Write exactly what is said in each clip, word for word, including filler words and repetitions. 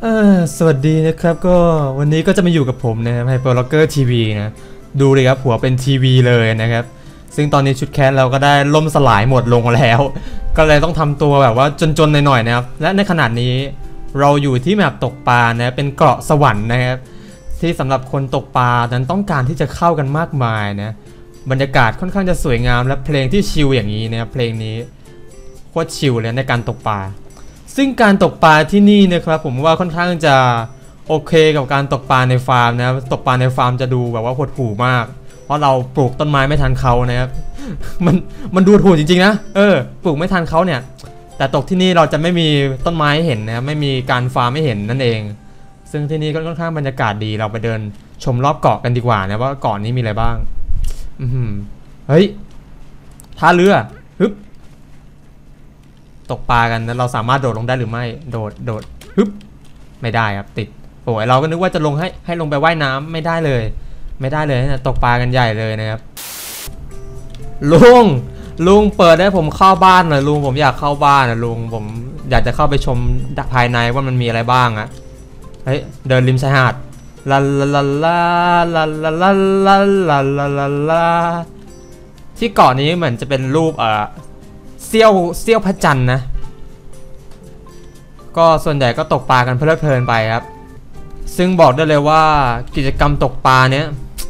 เออสวัสดีนะครับก็วันนี้ก็จะมาอยู่กับผมนะครับไฮเปอร์ล็อกเกอร์ทีวีนะดูเลยครับหัวเป็นทีวีเลยนะครับซึ่งตอนนี้ชุดแคสเราก็ได้ล่มสลายหมดลงแล้วก็เลยต้องทำตัวแบบว่าจนๆหน่อยๆนะครับและในขนาดนี้เราอยู่ที่แมปตกปลานะเป็นเกาะสวรรค์นะครับที่สำหรับคนตกปลานั้นต้องการที่จะเข้ากันมากมายนะบรรยากาศค่อนข้างจะสวยงามและเพลงที่ชิลอย่างนี้นะครับเพลงนี้โคตรชิลเลยในการตกปลาซึ่งการตกปลาที่นี่นะครับผมว่าค่อนข้างจะโอเคกับการตกปลาในฟาร์มนะตกปลาในฟาร์มจะดูแบบว่าหดหู่มากเพราะเราปลูกต้นไม้ไม่ทันเขานะครับมันมันดูหดหู่จริงๆนะเออปลูกไม่ทันเขาเนี่ยแต่ตกที่นี่เราจะไม่มีต้นไม้เห็นนะไม่มีการฟาร์มไม่เห็นนั่นเองซึ่งที่นี่ก็ค่อนข้างบรรยากาศดีเราไปเดินชมรอบเกาะกันดีกว่านะว่าเกาะนี้มีอะไรบ้างอืมเฮ้ยท่าเรือฮึบตกปลากันแล้วเราสามารถโดดลงได้หรือไม่โดดโดดฮึบไม่ได้ครับติดโอ้ยเราก็นึกว่าจะลงให้ให้ลงไปว่ายน้ำไม่ได้เลยไม่ได้เลยนะตกปลากันใหญ่เลยนะครับลุงลุงเปิดได้ผมเข้าบ้านหน่อยลุงผมอยากเข้าบ้านนะลุงผมอยากจะเข้าไปชมภายในว่ามันมีอะไรบ้างอะเฮ้ยเดินริมชายหาดลาลาลาลาลาลาลาลาลาลาลาลาที่เกาะนี้เหมือนจะเป็นรูปเอ่อเซี่ยวเซี่ยวพระจันทร์นะก็ส่วนใหญ่ก็ตกปลากันเพลิดเพลินไปครับซึ่งบอกได้เลยว่ากิจกรรมตกปลาเนี้ย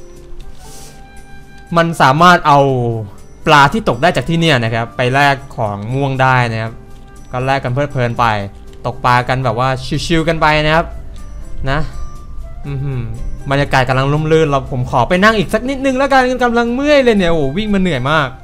มันสามารถเอาปลาที่ตกได้จากที่เนี่ยนะครับไปแลกของม่วงได้นะครับก็แลกกันเพลิดเพลินไปตกปลากันแบบว่าชิวๆกันไปนะครับนะบรรยากาศกำลังร่มรื่นเราผมขอไปนั่งอีกสักนิดนึงแล้วกันกำลังเมื่อยเลยเนี่ยโอ้วิ่งมาเหนื่อยมาก